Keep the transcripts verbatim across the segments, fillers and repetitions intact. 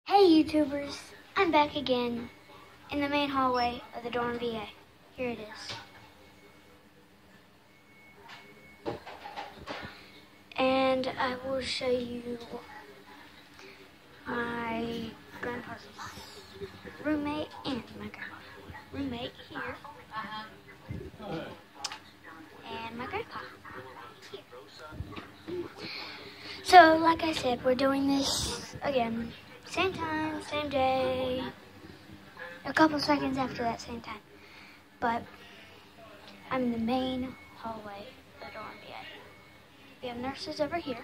Hey YouTubers, I'm back again in the main hallway of the dorm V A. Here it is. And I will show you my grandpa's roommate and my grandpa's roommate here. And my grandpa here. So, like I said, we're doing this again. Same time, same day, a couple seconds after that same time. But I'm in the main hallway of the dorm V A. We have nurses over here.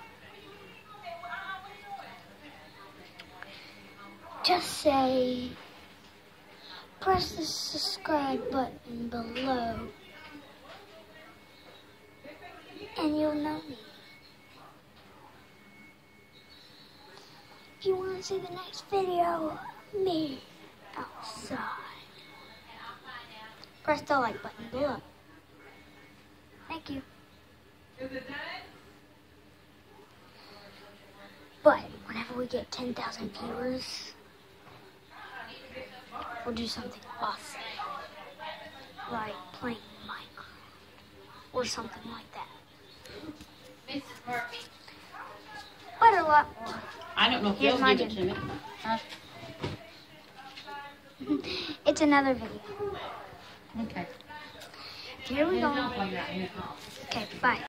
Just say, press the subscribe button below, and you'll know me. If you want to see the next video of me outside, press the like button below. Thank you. But whenever we get ten thousand viewers, we'll do something awesome, like playing Minecraft or something like that. Missus Murphy. But a lot more. I don't know if Here's you'll my give it to me. Huh? It's another video. Okay. Here we go. Don't play that. Okay, bye.